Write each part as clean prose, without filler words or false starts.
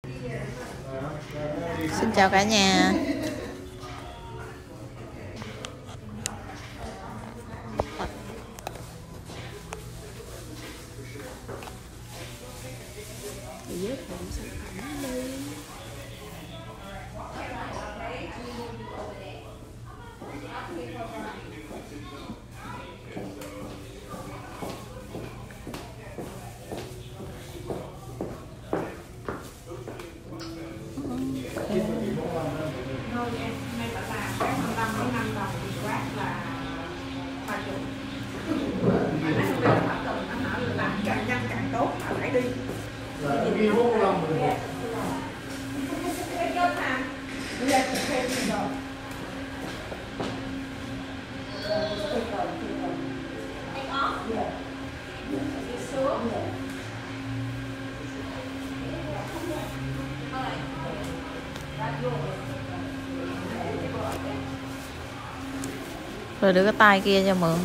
Xin chào cả nhà. Giới thiệu sản phẩm đi. Thôi em nay phải làm cái 15 đến 5 đồng thì quát là 30. Mà nó không được thỏa thuận, nó nói là làm càng nhanh càng tốt, mà phải đi. Đi 45 rồi. Cái chốt ha. Bây giờ thêm gì rồi? Take off? Yeah. You sure? Yeah. Rồi đưa cái tay kia cho mượn.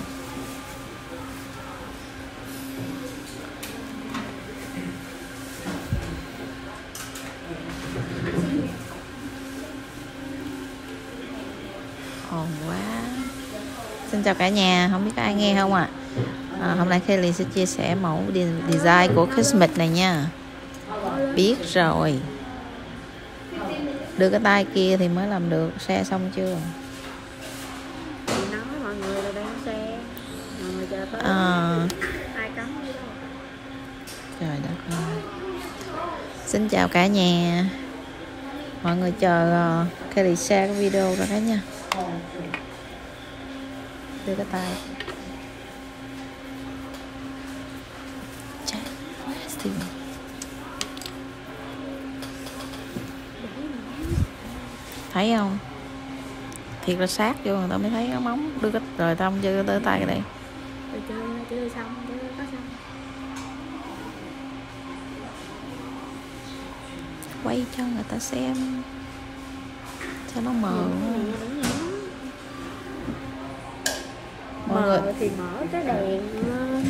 Ồn quá. Xin chào cả nhà, không biết có ai nghe không ạ? Hôm nay Kelly sẽ chia sẻ mẫu design của Christmas này nha. Biết rồi. Đưa cái tay kia thì mới làm được. Xe xong chưa? Thì nói mọi người là đang xe, mọi người chờ tới. Ai cấm gì đâu. Trời đất ơi. Xin chào cả nhà. Mọi người chờ Kelly share cái video rồi đó nha. Đưa cái tay. Thấy không? Thiệt là sát vô người ta mới thấy cái móng. Đưa cái rồi tao không chơi tới tay đây. Chơi xong, chơi có xong. Quay cho người ta xem cho nó mờ. Mờ thì mở cái đèn lên.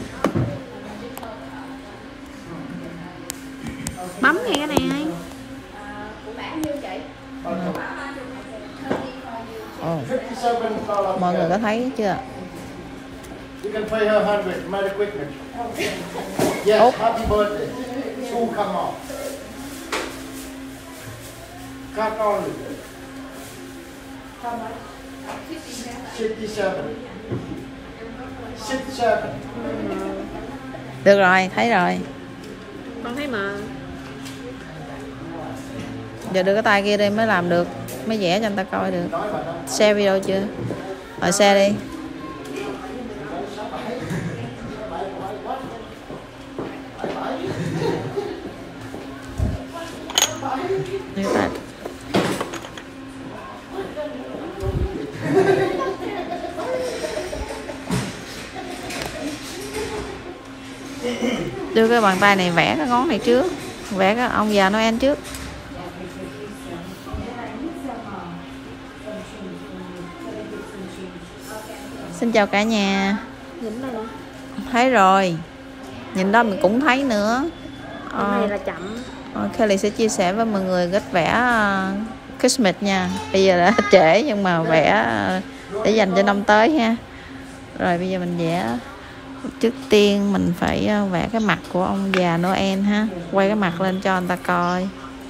Bấm ngay cái này. Mọi người có thấy chưa? You can pay her 100. Merry Christmas. Yes, happy birthday. Shoe come off. Cut on it. 57. 67. Được rồi, thấy rồi. Con thấy mờ. Giờ đưa cái tay kia đi mới làm được, mới vẽ cho người ta coi được. Share video chưa? Rồi share đi. Đưa cái bàn tay này vẽ cái ngón này trước, vẽ cái ông già Noel trước. Xin chào cả nhà. Nhìn đây nè. Thấy rồi. Nhìn đó mình cũng thấy nữa. Cái này là chậm. Kelly sẽ chia sẻ với mọi người cách vẽ Christmas nha. Bây giờ đã trễ nhưng mà vẽ để dành cho năm tới ha. Rồi bây giờ mình vẽ. Trước tiên mình phải vẽ cái mặt của ông già Noel ha. Quay cái mặt lên cho người ta coi.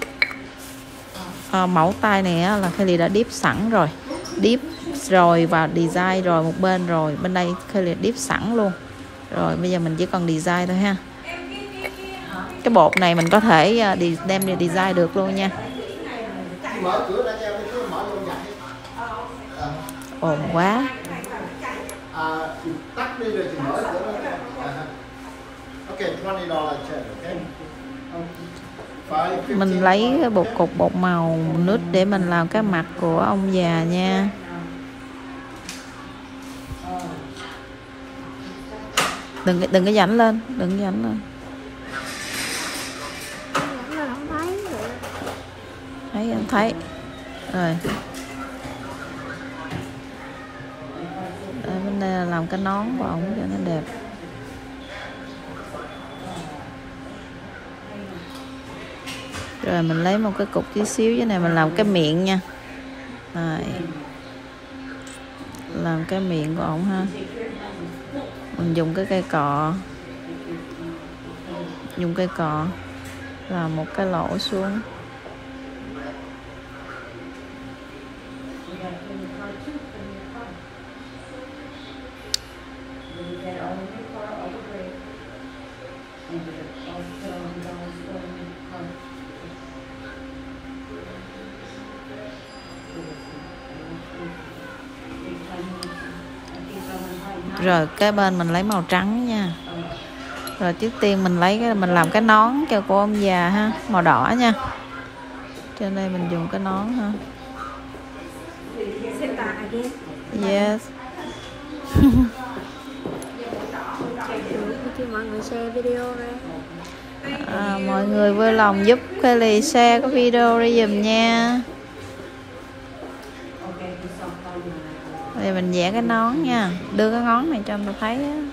Mẫu tay này là Kelly đã dip sẵn rồi. Dip rồi vào design rồi một bên rồi. Bên đây Kelly dip sẵn luôn. Rồi bây giờ mình chỉ còn design thôi ha. Cái bột này mình có thể đem đi design được luôn nha. Ồn quá. Tắt đi rồi thì mở cửa nó. Okay, $20 check, okay? Mình lấy cái cục bột màu nút để mình làm cái mặt của ông già nha. Đừng có dảnh lên, đừng có dảnh lên. Không thấy rồi. Thấy anh thấy. Rồi. Bên đây là làm cái nón của ổng cho nó đẹp. Rồi mình lấy một cái cục tí xíu dưới này mình làm cái miệng nha. Rồi. Làm cái miệng của ổng ha. Mình dùng cái cây cọ. Dùng cây cọ làm một cái lỗ xuống. Rồi cái bên mình lấy màu trắng nha. Rồi trước tiên mình lấy cái mình làm cái nón cho cô ông già ha, màu đỏ nha. Trên đây mình dùng cái nón ha. Yes. Cho mọi người share video ra. Mọi người vui lòng giúp Kelly share cái video đi giùm nha. Bây giờ mình vẽ cái nón nha. Đưa cái ngón này cho tôi thấy á.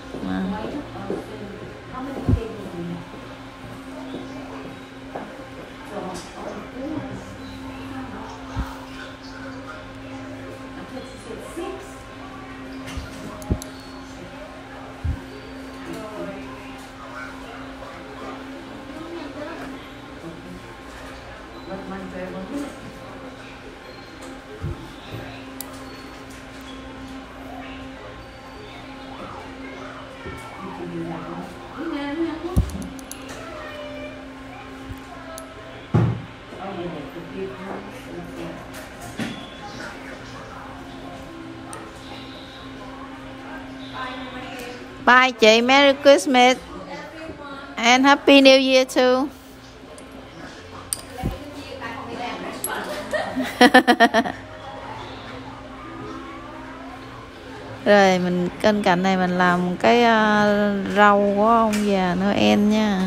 Bye chị, Merry Christmas and Happy New Year too. Rồi mình bên cạnh này mình làm cái rau của ông già Noel nha.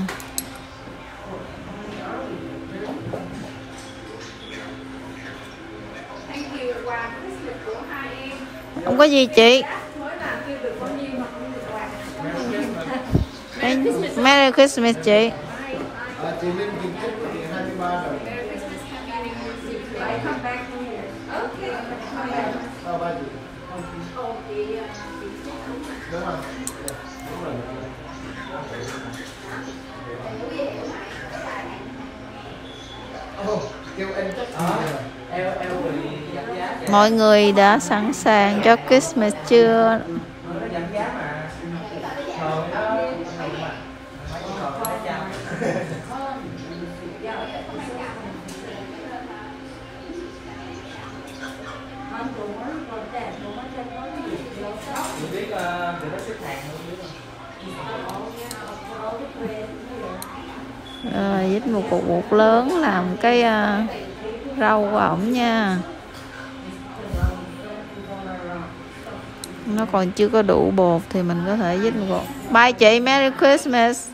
Không có gì chị. Merry Christmas chị. Chị Linh kịp chúc chị 23 rồi. Sao ba chị? Đúng rồi. Mọi người đã sẵn sàng cho Christmas chưa? Rồi dít một cục bột lớn làm cái rau của ổng nha. Nó còn chưa có đủ bột thì mình có thể dít một cục. Bye chị, Merry Christmas.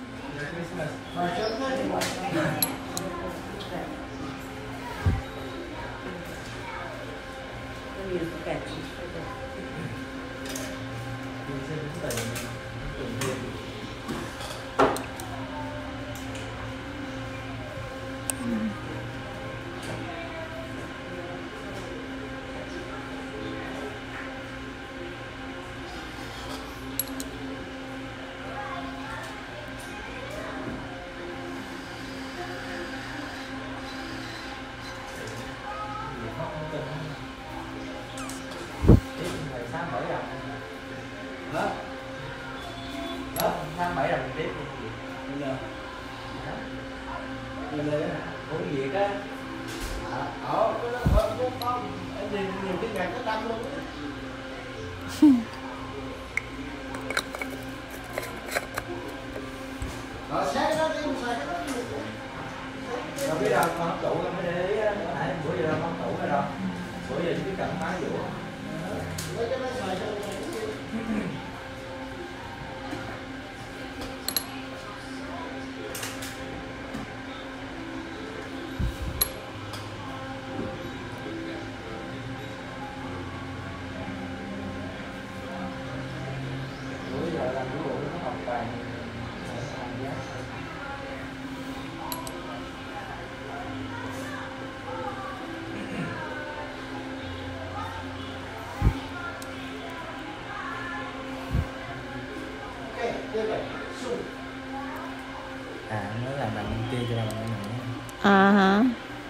Hả?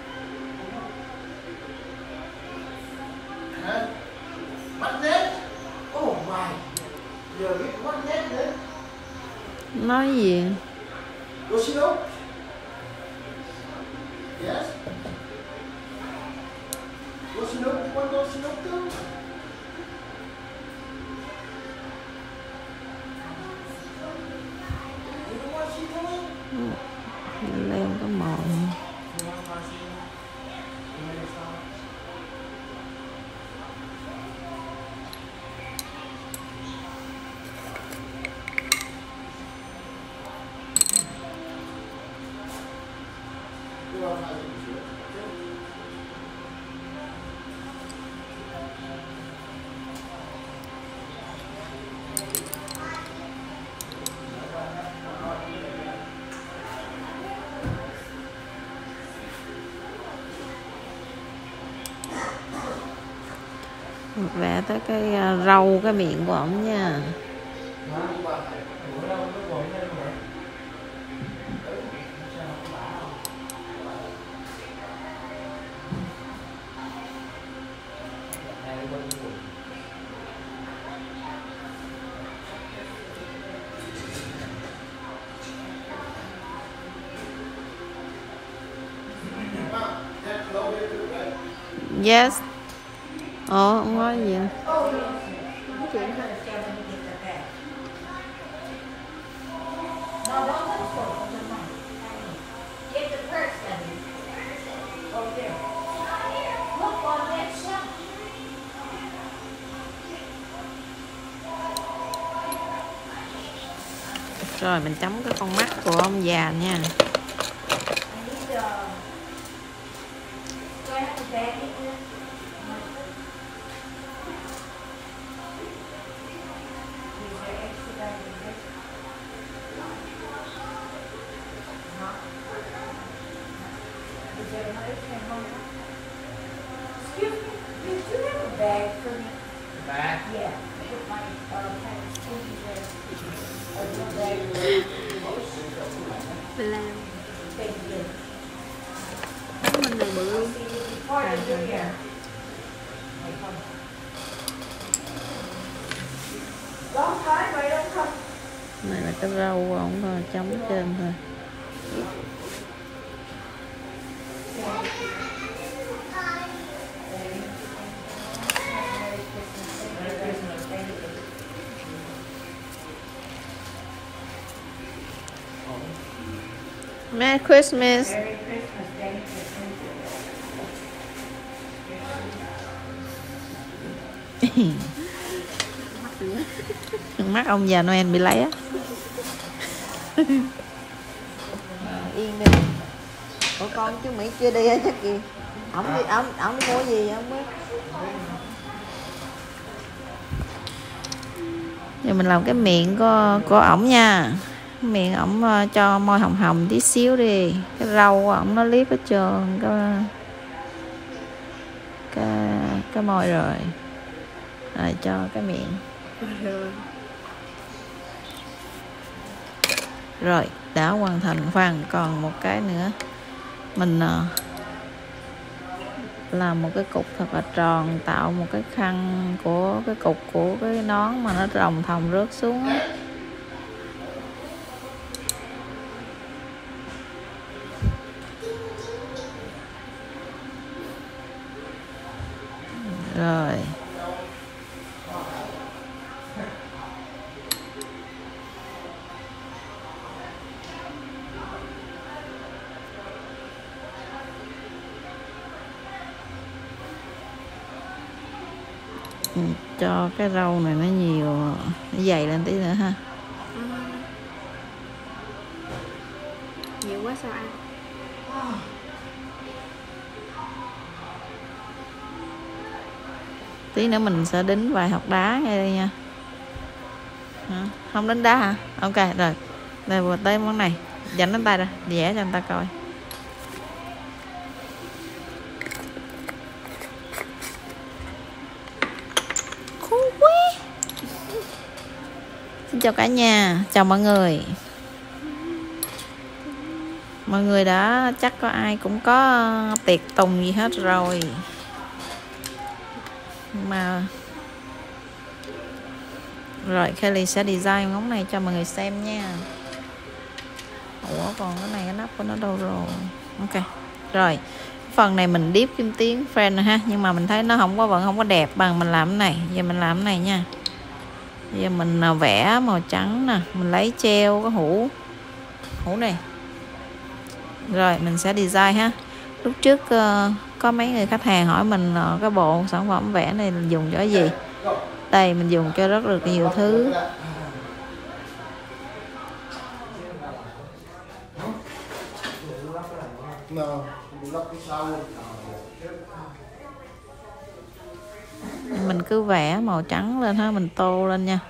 Bắt nét. Oh my. Giờ biết bắt nét nữa. Nói gì? Yoshino? Yes. Yoshino, you want Yoshino too? You know what she doing? Lên có mòn. Vẽ tới cái râu cái miệng của ổng nha. Yes. Không nói gì. Rồi mình chấm cái con mắt của ông già nha. Mình làm. Mình này bự luôn. Này là cái rau của ổng thôi, chấm trên thôi. Merry Christmas. Mắt ông già Noel bị lấy á. Yên đi. Ủa con chú Mỹ chưa đi á chắc gì? Ổng đi mua gì không biết. Giờ mình làm cái miệng của ổng nha. Miệng ổng cho môi hồng hồng tí xíu đi. Cái râu của ổng nó liếc hết trơn cái môi rồi. Rồi cho cái miệng. Rồi đã hoàn thành phần. Còn một cái nữa, mình làm một cái cục thật là tròn, tạo một cái khăn của cái cục của cái nón mà nó rồng thòng rớt xuống á. Rồi cho cái rau này nó nhiều, nó dày lên tí nữa ha. Nhiều quá sao ăn. Tí nữa mình sẽ đính vài hạt đá ngay đây nha. Không đính đá hả? Ok rồi. Đây vừa tới món này, dành đến tay ra, vẽ cho người ta coi. Xin chào cả nhà, chào mọi người. Mọi người đã chắc có ai cũng có tiệc tùng gì hết rồi. Mà rồi Kelly sẽ design ngón này cho mọi người xem nha. Ủa còn cái này cái nắp của nó đâu rồi? Ok. Rồi. Phần này mình điếp kim tuyến friend rồi ha, nhưng mà mình thấy nó vẫn không có đẹp bằng mình làm cái này. Giờ mình làm cái này nha. Giờ mình vẽ màu trắng nè, mình lấy treo cái hũ này. Rồi mình sẽ design ha. Lúc trước có mấy người khách hàng hỏi mình cái bộ sản phẩm vẽ này mình dùng cho cái gì. Đây mình dùng cho rất là nhiều thứ. Mình cứ vẽ màu trắng lên ha, mình tô lên nha.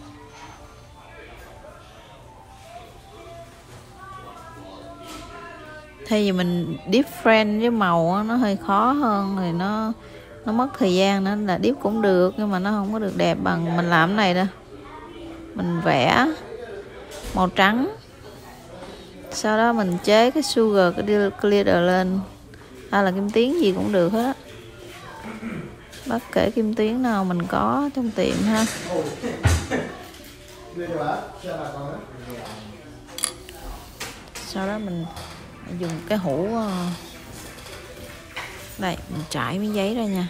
Thay vì mình dip friend với màu nó hơi khó hơn, rồi nó mất thời gian nữa. Là dip cũng được nhưng mà nó không có được đẹp bằng mình làm cái này đâu. Mình vẽ màu trắng, sau đó mình chế cái sugar, cái glitter lên, hay là kim tuyến gì cũng được hết á, bất kể kim tuyến nào mình có trong tiệm ha. Sau đó mình dùng cái hũ đây, mình trải miếng giấy ra nha,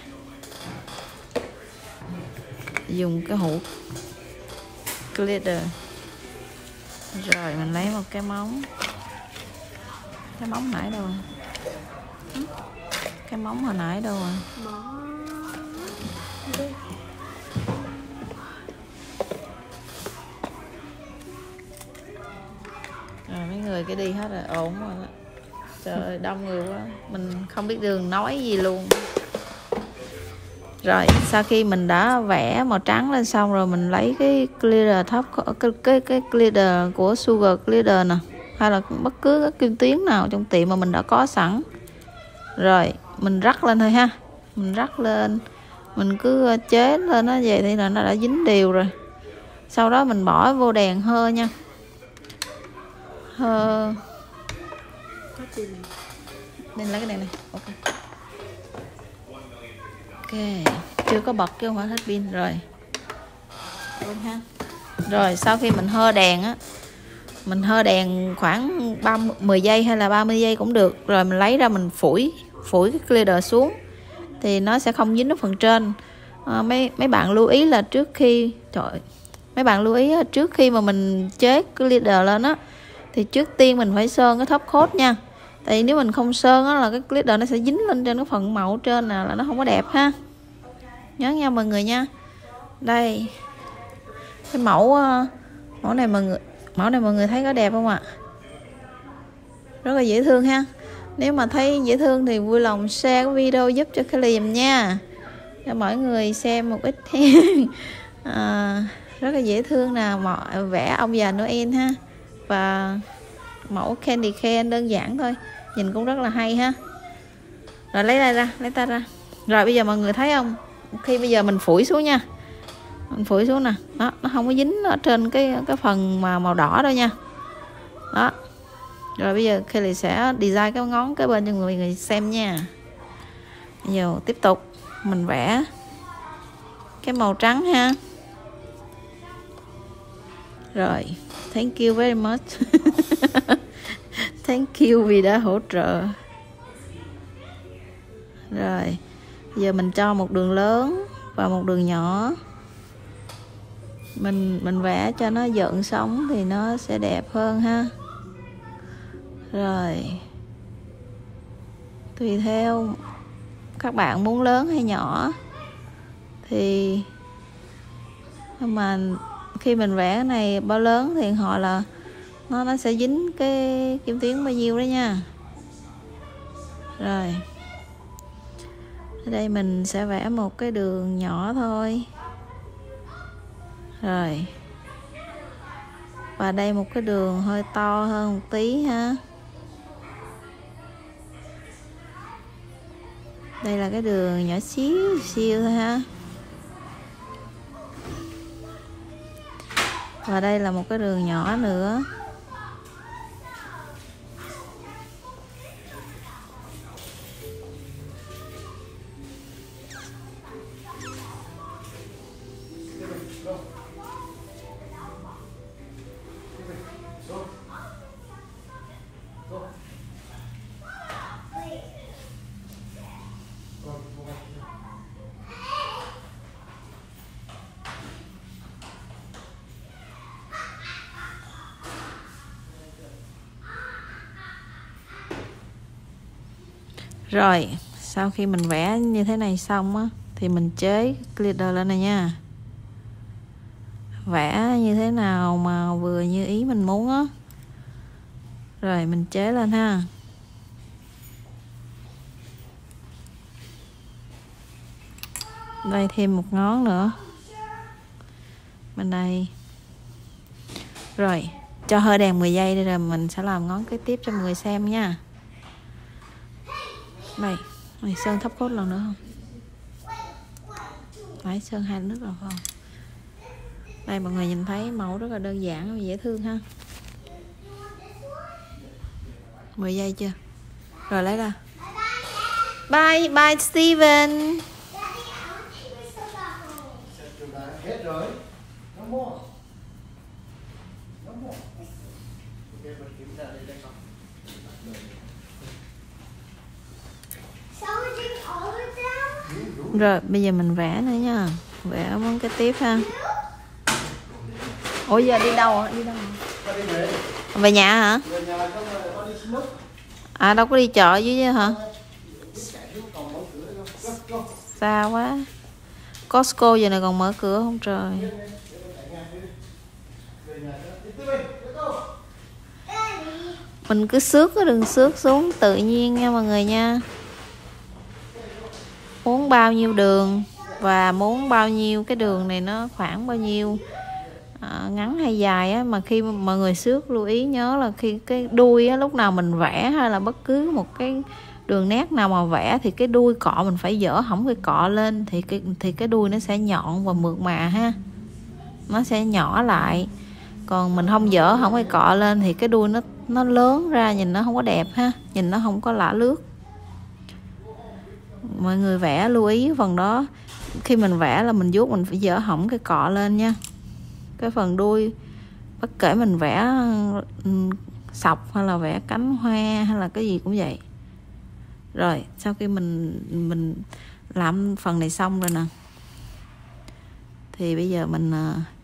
dùng cái hũ glitter. Rồi mình lấy một cái móng nãy đâu rồi? Cái móng hồi nãy đâu rồi? Rồi mấy người cái đi hết rồi, ổn rồi đó. Trời ơi đông người quá, mình không biết đường nói gì luôn. Rồi sau khi mình đã vẽ màu trắng lên xong rồi, mình lấy cái glitter thấp, cái glitter của sugar glitter nè, hay là bất cứ cái kim tuyến nào trong tiệm mà mình đã có sẵn. Rồi mình rắc lên thôi ha, mình rắc lên, mình cứ chế lên nó vậy thì là nó đã dính đều rồi. Sau đó mình bỏ vô đèn hơ nha, hơ. Nên lấy cái đèn này. Ok. Ok, chưa có bật chứ không phải hết pin rồi. Ha. Rồi sau khi mình hơ đèn á, mình hơ đèn khoảng 10 giây hay là 30 giây cũng được. Rồi mình lấy ra mình phủi cái glitter xuống thì nó sẽ không dính ở phần trên. Mấy bạn lưu ý là trước khi trước khi mà mình chế glitter lên á, thì trước tiên mình phải sơn cái top coat nha. Tại vì nếu mình không sơn á là cái glitter nó sẽ dính lên trên cái phần màu trên là nó không có đẹp ha. Nhớ nha mọi người nha. Đây. Cái mẫu này mọi người thấy có đẹp không ạ? Rất là dễ thương ha. Nếu mà thấy dễ thương thì vui lòng share cái video giúp cho Kelly giùm nha, cho mọi người xem một ít. Rất là dễ thương nè, vẽ ông già Noel ha, và mẫu candy cane đơn giản thôi, nhìn cũng rất là hay ha. Rồi lấy ta ra. Rồi bây giờ mọi người thấy không, khi bây giờ mình phủi xuống nha, mình phủi xuống nè, đó, nó không có dính ở trên cái phần mà màu đỏ đâu nha. Đó. Rồi bây giờ Kelly sẽ design cái ngón cái bên cho mọi người xem nha. Bây giờ tiếp tục mình vẽ cái màu trắng ha. Rồi, thank you very much. Thank you vì đã hỗ trợ. Rồi, giờ mình cho một đường lớn và một đường nhỏ. Mình vẽ cho nó dựng sóng thì nó sẽ đẹp hơn ha. Rồi, tùy theo các bạn muốn lớn hay nhỏ thì, mà khi mình vẽ cái này bao lớn thì họ là nó sẽ dính cái kim tuyến bao nhiêu đó nha. Rồi ở đây mình sẽ vẽ một cái đường nhỏ thôi. Rồi, và đây một cái đường hơi to hơn một tí ha. Đây là cái đường nhỏ xíu thôi ha. Và đây là một cái đường nhỏ nữa. Rồi sau khi mình vẽ như thế này xong á thì mình chế glitter lên này nha. Vẽ như thế nào mà vừa như ý mình muốn á. Rồi mình chế lên ha. Đây thêm một ngón nữa bên đây. Rồi cho hơi đèn 10 giây đi rồi mình sẽ làm ngón kế tiếp cho mọi người xem nha. Đây, mày sơn thấp cốt lần nữa không? Phải sơn 2 nước rồi không? Đây mọi người nhìn thấy mẫu rất là đơn giản và dễ thương ha. 10 giây chưa? Rồi lấy ra. Bye bye Steven. Hết rồi. No more. No more. Ok, mình kiểm tra đây đây không? Rồi bây giờ mình vẽ nữa nha. Vẽ món kế tiếp ha. Ủa giờ đi đâu hả? Đi đâu? Về nhà hả? À đâu có đi chợ dưới chứ hả? Xa quá. Costco giờ này còn mở cửa không trời? Mình cứ xước cái đừng xước xuống tự nhiên nha mọi người nha. Muốn bao nhiêu đường và muốn bao nhiêu cái đường này nó khoảng bao nhiêu, ngắn hay dài á, mà khi mọi người xước lưu ý nhớ là khi cái đuôi á, lúc nào mình vẽ hay là bất cứ một cái đường nét nào mà vẽ thì cái đuôi cọ mình phải dỡ hỏng cái cọ lên thì cái đuôi nó sẽ nhọn và mượt mà ha, nó sẽ nhỏ lại. Còn mình không dỡ hỏng cái cọ lên thì cái đuôi nó lớn ra nhìn nó không có đẹp ha, nhìn nó không có lả lướt. Mọi người vẽ lưu ý phần đó, khi mình vẽ là mình vuốt mình phải dỡ hỏng cái cọ lên nha. Cái phần đuôi bất kể mình vẽ sọc hay là vẽ cánh hoa hay là cái gì cũng vậy. Rồi sau khi mình làm phần này xong rồi nè thì bây giờ mình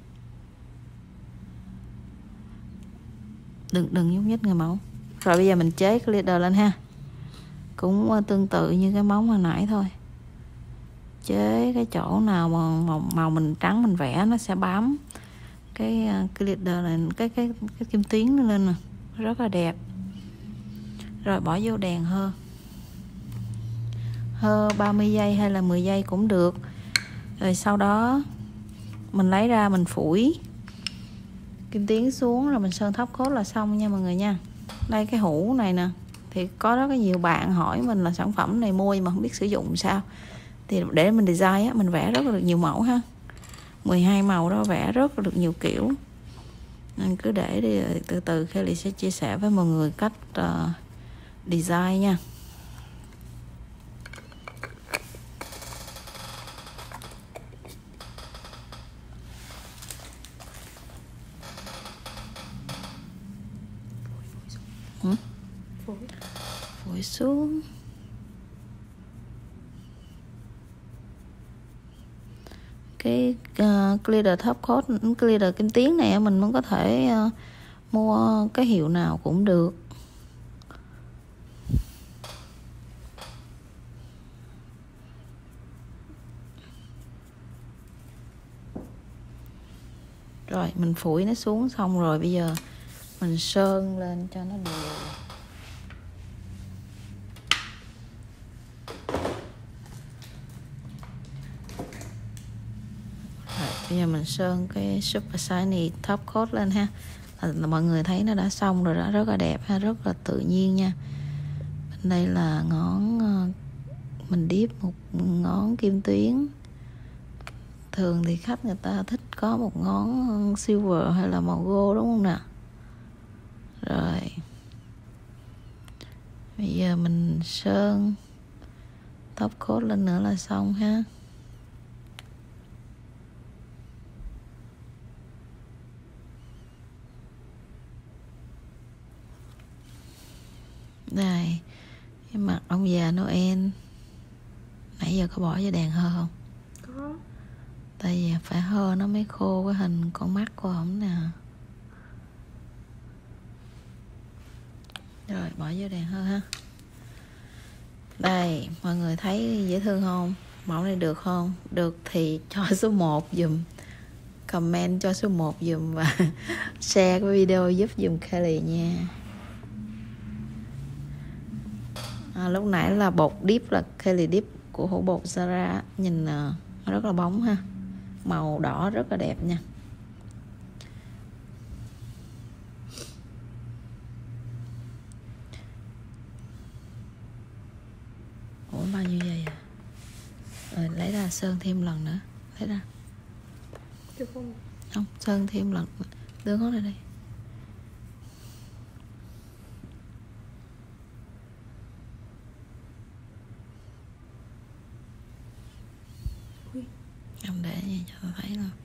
đừng nhúc nhích người mẫu. Rồi bây giờ mình chế cái glitter lên ha, cũng tương tự như cái móng hồi nãy thôi. Chế cái chỗ nào mà màu mình trắng mình vẽ nó sẽ bám cái glitter này, cái kim tuyến nó lên nè, rất là đẹp. Rồi bỏ vô đèn hơ 30 giây hay là 10 giây cũng được. Rồi sau đó mình lấy ra mình phủi kim tuyến xuống rồi mình sơn thấp cốt là xong nha mọi người nha. Đây cái hũ này nè thì có rất là nhiều bạn hỏi mình là sản phẩm này mua mà không biết sử dụng sao, thì để mình design á, mình vẽ rất là được nhiều mẫu ha, 12 màu đó, vẽ rất là được nhiều kiểu. Nên cứ để đi, từ từ Kelly sẽ chia sẻ với mọi người cách design nha. Phủi xuống. Cái glitter top coat, glitter kim tuyến này mình cũng có thể mua cái hiệu nào cũng được. Rồi mình phủi nó xuống xong rồi bây giờ mình sơn lên cho nó đều. Bây giờ mình sơn cái Super Shiny Top Coat lên ha. Là mọi người thấy nó đã xong rồi đó, rất là đẹp ha, rất là tự nhiên nha. Bên đây là ngón, mình dip một ngón kim tuyến. Thường thì khách người ta thích có một ngón silver hay là màu gold đúng không nè. Rồi bây giờ mình sơn Top Coat lên nữa là xong ha. Đây cái mặt ông già Noel nãy giờ có bỏ vô đèn hơ không? Có. Tại vì phải hơ nó mới khô cái hình con mắt của ổng nè. Rồi bỏ vô đèn hơ ha. Đây, mọi người thấy dễ thương không? Mẫu này được không? Được thì cho số 1 dùm, comment cho số 1 dùm và share cái video giúp dùm Kelly nha. Lúc nãy là bột dip là Kelly dip của hũ bột Zara, nhìn nó rất là bóng ha, màu đỏ rất là đẹp nha. Ủa bao nhiêu giây à? Rồi lấy ra sơn thêm lần nữa, lấy ra. Được không? Không, sơn thêm lần, đưa ngón lại đây. Không để gì cho tôi thấy luôn.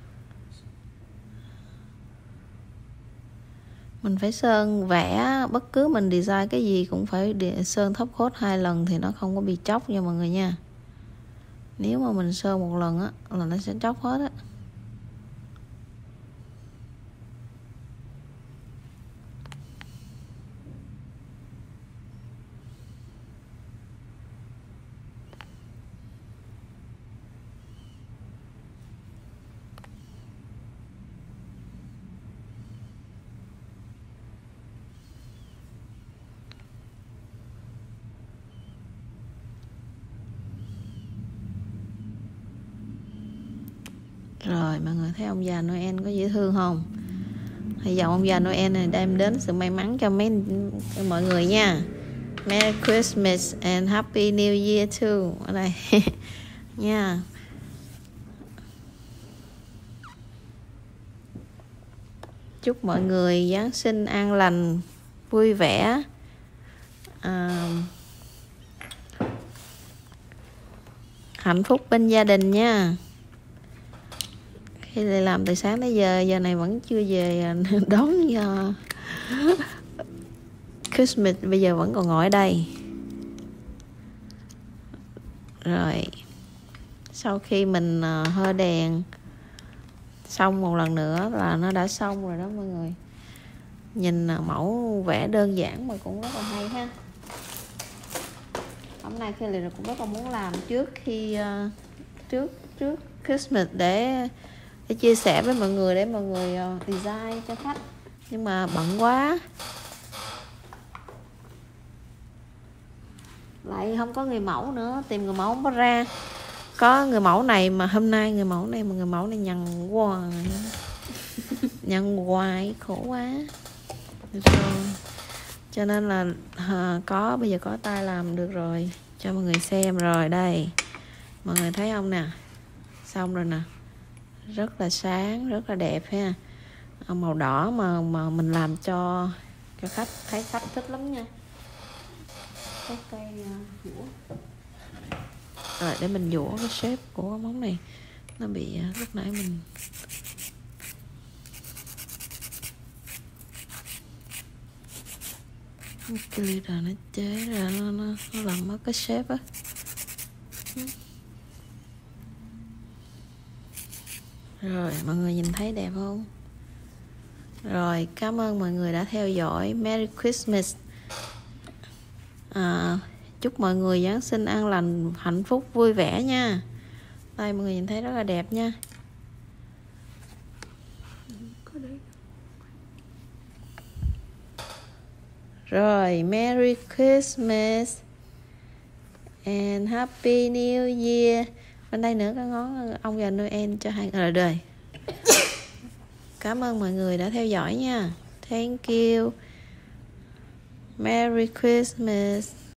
Mình phải sơn vẽ, bất cứ mình design cái gì cũng phải sơn top coat 2 lần thì nó không có bị chóc nha mọi người nha. Nếu mà mình sơn một lần á là nó sẽ chóc hết á. Rồi mọi người thấy ông già Noel có dễ thương không? Hy vọng ông già Noel này đem đến sự may mắn cho mọi người nha. Merry Christmas and Happy New Year too. Ở đây nha. Chúc mọi người Giáng sinh an lành, vui vẻ, hạnh phúc bên gia đình nha. Khi làm từ sáng tới giờ này vẫn chưa về đón Christmas, bây giờ vẫn còn ngồi ở đây. Rồi sau khi mình hơ đèn xong một lần nữa là nó đã xong rồi đó mọi người. Nhìn mẫu vẽ đơn giản mà cũng rất là hay ha. Hôm nay Kelly cũng rất là muốn làm trước khi trước Christmas để chia sẻ với mọi người, để mọi người design cho khách, nhưng mà bận quá lại không có người mẫu nữa, tìm người mẫu không có ra. Có người mẫu này mà hôm nay người mẫu này nhằn hoài nhằn hoài khổ quá rồi. Cho nên là bây giờ có tay làm được rồi, cho mọi người xem rồi. Đây mọi người thấy không nè, xong rồi nè, rất là sáng, rất là đẹp ha. Màu đỏ mà mình làm cho khách, thấy khách thích lắm nha. Cái cây dũa. Rồi để mình dũa cái shape của món này, nó bị lúc nãy mình cái leader nó chế ra nó làm mất cái shape á. Rồi mọi người nhìn thấy đẹp không? Rồi cảm ơn mọi người đã theo dõi. Merry Christmas. Chúc mọi người Giáng sinh an lành, hạnh phúc, vui vẻ nha. Đây mọi người nhìn thấy rất là đẹp nha. Rồi Merry Christmas and Happy New Year. Bên đây nữa cái ngón ông già Noel cho hai người rồi. Cảm ơn mọi người đã theo dõi nha. Thank you. Merry Christmas.